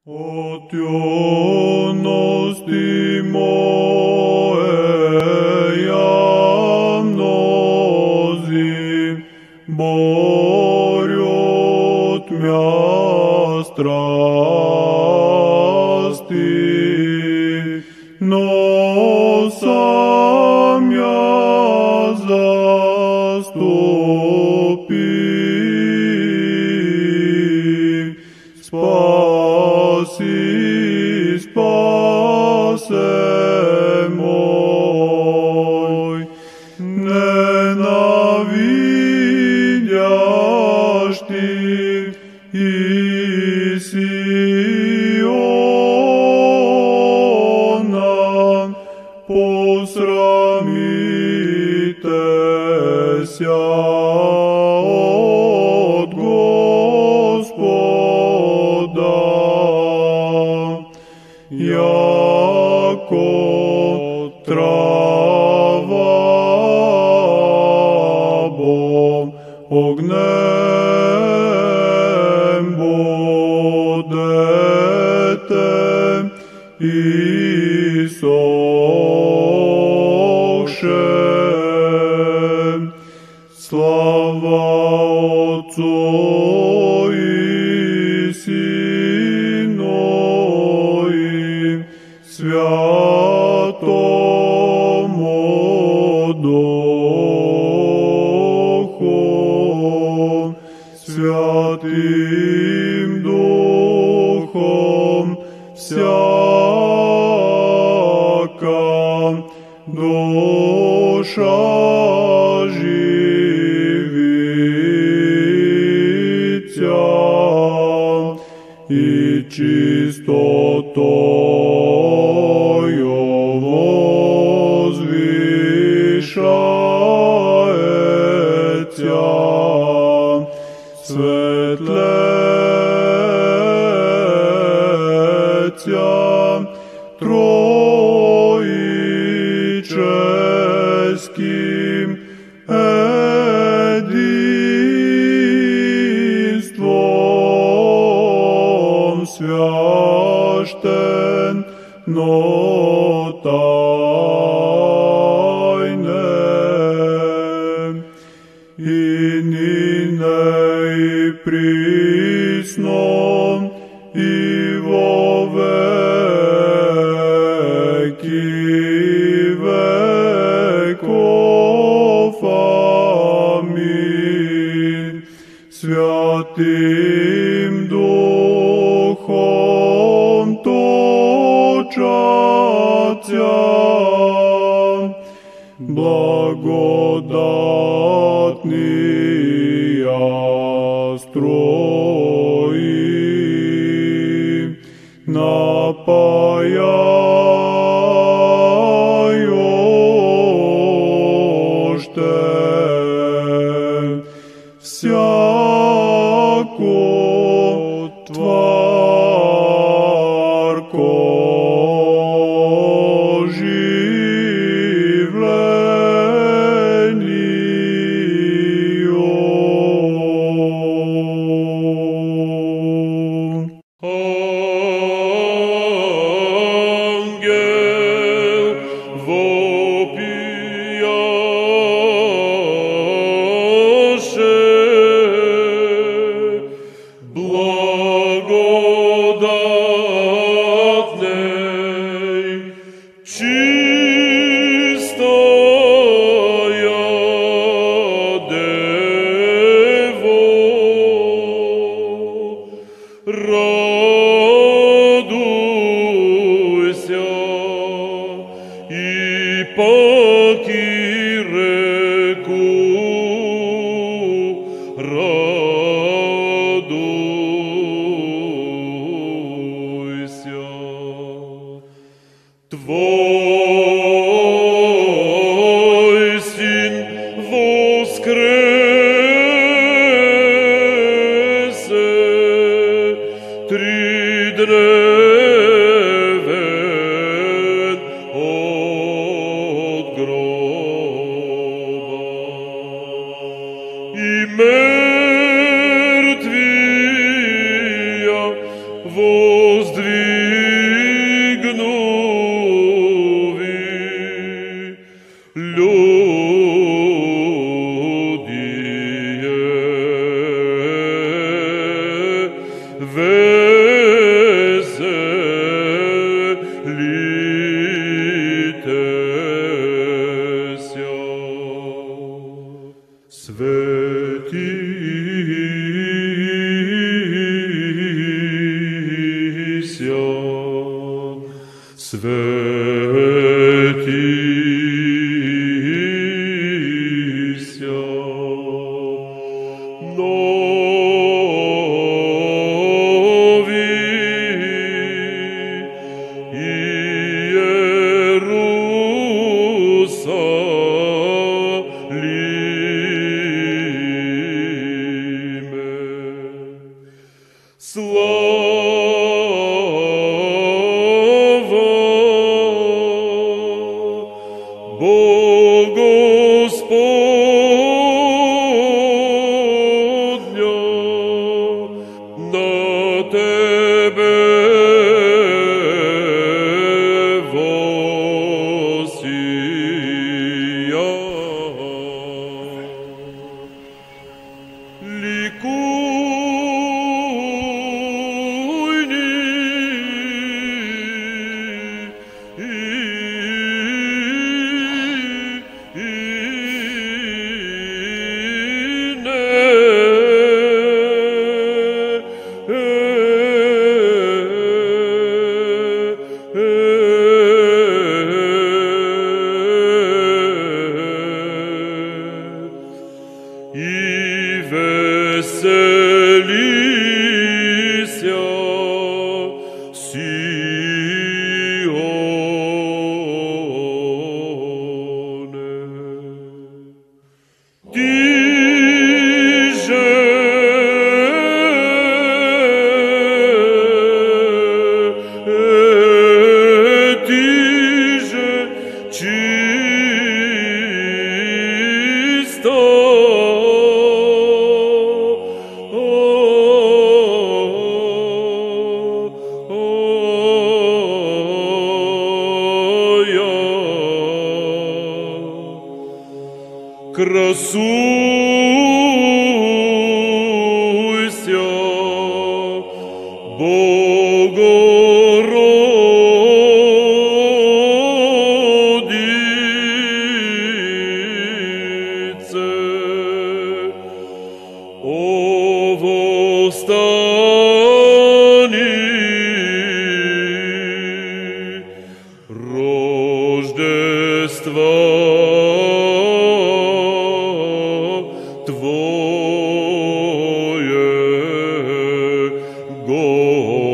От юности моя мнози борют мя страсти, но сам я заступи. Спаси, спасе мой, ненавидящий и Сиона, посрамитеся от Господа, яко трава бом огнем будете и сохше. Слава Отцу и Сыну и Святому Духу, Святым Духом всяка душа живится и чистотою возвышается, светлеется троическим единством священно тайне, и ныне и присно и во веки веков. Аминь. Святым Духом точатся благодатные струи, напаяющие всякую тварку оживлению. Ангел вопияше, благодатный, чистая Дево, радуйся и паки реку, радуйся. Твой Сын воскресе, тридревен от гроба, и мертвия Твое, Господи.